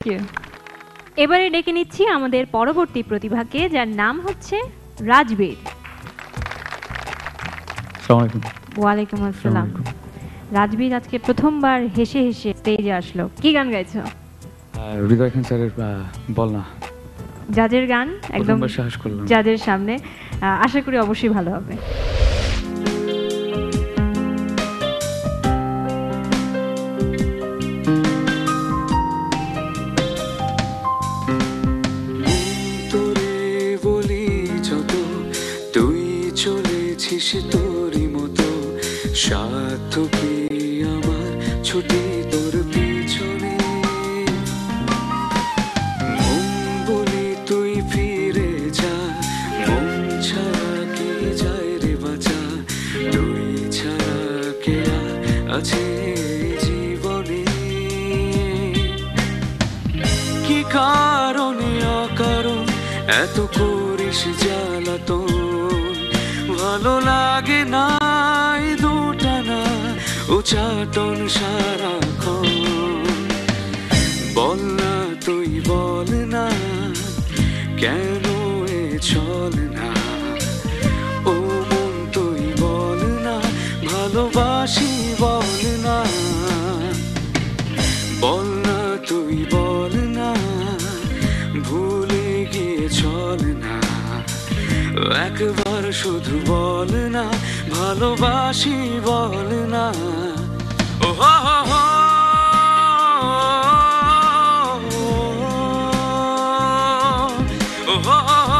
You. এবারে ডেকে নিচ্ছি আমাদের পরবর্তী প্রতিভাকে, যার নাম হচ্ছে রাজবীর। ওয়ালাইকুম আসসালাম। রাজবীর আজকে প্রথমবার হেসে হেসে স্টেজে আসলো, কি গান গাইছো? হৃদয় খান স্যারের বল না। জাজের গান, একদম সাহস করলাম জাজের সামনে, আশা করি অবশ্যই ভালো হবে। তোরই মতো স্বার্থ কি আমার ছুটি তোর পিছনে, মন বলি তুই ফিরে যা, মন ছাড়া কি যায় রে বাঁচা, তুই ছাড়া কে আছে জীবনে, কি কারণে অকারণ এত করিস জ্বালাতন, ভালো লাগে না দুটানা উচাটন সারাক্ষণ, বল না তুই বল না কেন এ চল না, ও মন তুই বল না ভালোবাসি বল না, বল না তুই বল না ভুলে গিয়ে চল না, একবার শুধু বল না ভালোবাসি বল না, ও হো হো হো ও হো হো হো।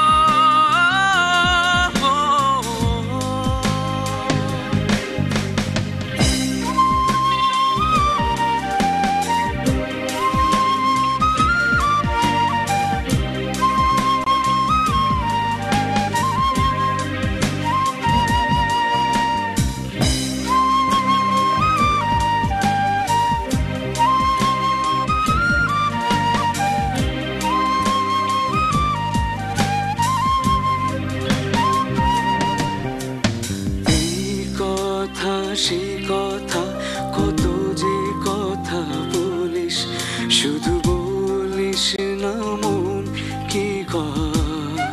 সে কথা কত যে কথা বলিস, শুধু বলিস না মন কি কয়,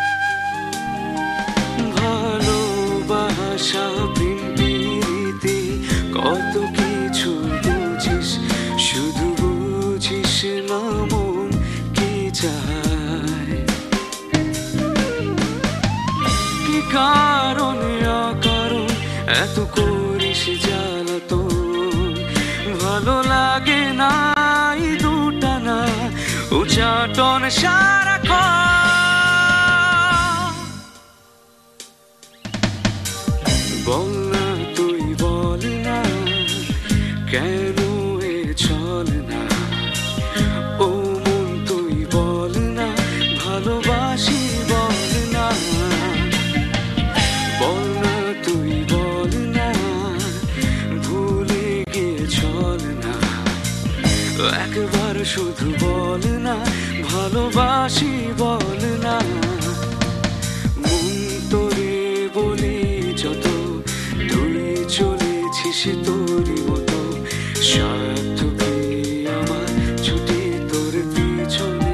ভালোবাসা প্রেম প্রীতি কত কিছু বুঝিস, শুধু বুঝিস না মন কি চায়, কি কারণে অকারণ এত করিস জ্বালাতন, ভালো লাগে না দুটানা উচাটন সারাক্ষণ, বল না তুই বল না কেন এ চল না, ও মন তুই বল না ভালোবাসি বল না, বল না তুই বল না ভুলে গিয়ে চল না, একবার শুধু বল না ভালোবাসি বল না, মন তোরে বলি যত তুই চলেছিস তোরই মতো, স্বার্থ কি আমার ছুটি তোর পিছনে,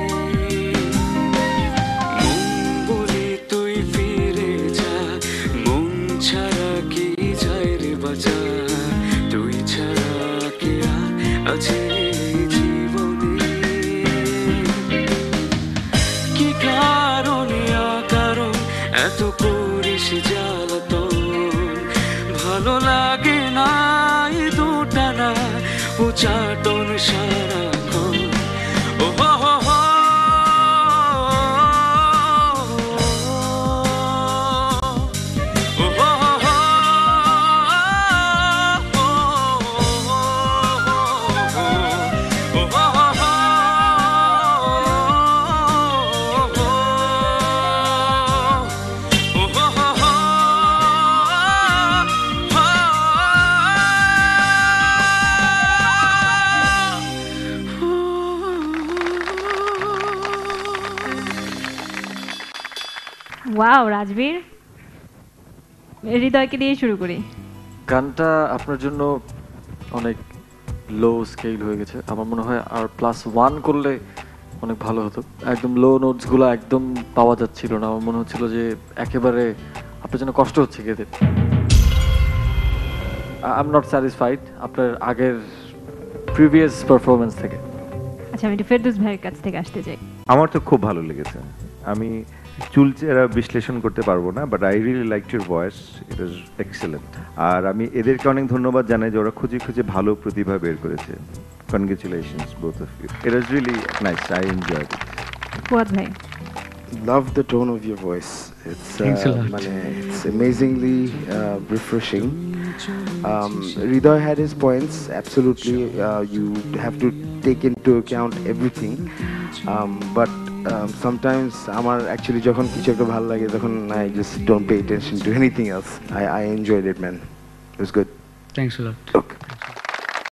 মন বলি তুই ফিরে যা, মন ছাড়া কি যায় রে বাঁচা, তুই ছাড়া কে আছে জীবনে, কি কারণে অকারণ এত করিস জ্বালাতন, ভালো লাগে না দুটানা উচাটন সারাক্ষণ, ও হো হো হো ওয়াও রাজবীর, হৃদয়কে দিয়ে শুরু করি। গানটা আপনার জন্য অনেক লো স্কেল হয়ে গেছে। আমার মনে হয় আর +1 করলে অনেক ভালো হতো। একদম লো নোটসগুলো একদম পাওয়া যাচ্ছিল না। আমার মনে হচ্ছিল যে একেবারে আপনার জন্য কষ্ট হচ্ছে গেতে। আই এম নট স্যাটিসফাইড আপনার আগের প্রিভিয়াস পারফরমেন্স থেকে। আচ্ছা, আমি একটু ফেরদৌস ভাইয়ের কাছ থেকে আসতে চাই। আমার তো খুব ভালো লেগেছে। আমি চুলচেরা বিশ্লেষণ করতে পারবো না, but I really like your voice, it is excellent. আর আমি এদেরকে অনেক ধন্যবাদ জানাই যে ওরা খুঁজে খুঁজে ভালো প্রতিভা বের করেছে। Congratulations both of you, it is really nice, I enjoyed it. Fuad ভাই। Love the tone of your voice. It's Thanks a lot. it's amazingly refreshing. Hridoy had his points. Absolutely, you have to take into account everything. But sometimes আমার actually যখন কিছু একটা ভালো লাগে তখন I just don't pay attention to anything else. I enjoyed it, man. It was good. Thanks a lot. Okay.